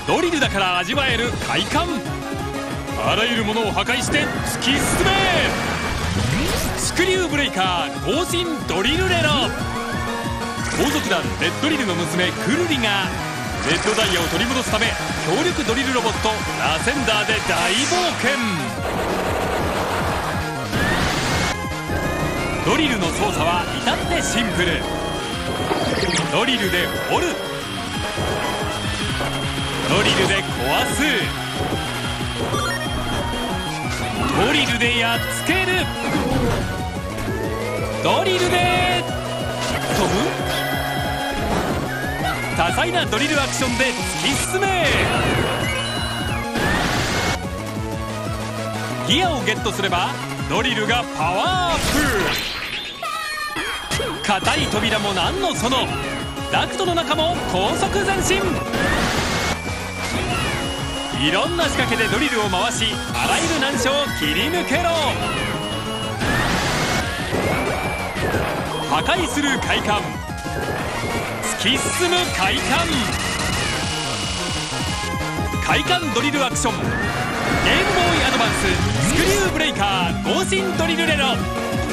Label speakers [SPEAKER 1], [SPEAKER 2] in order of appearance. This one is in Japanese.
[SPEAKER 1] ドリルだから味わえる快感。あらゆるものを破壊して突き進め。スクリューブレイカー合心ドリルレロ。後続団レッドリルの娘クルリがレッドダイヤを取り戻すため強力ドリルロボットラセンダーで大冒険。ドリルの操作は至ってシンプル。ドリルで掘る、ドリルで壊す、ドリルでやっつける、ドリルで飛ぶ。多彩なドリルアクションで突き進め。ギアをゲットすればドリルがパワーアップ。硬い扉も何のその、ダクトの中も高速前進。いろんな仕掛けでドリルを回し、あらゆる難所を切り抜けろ。破壊する快感、突き進む快感。快感ドリルアクション、ゲームボーイアドバンススクリューブレイカー合心ドリルレロ。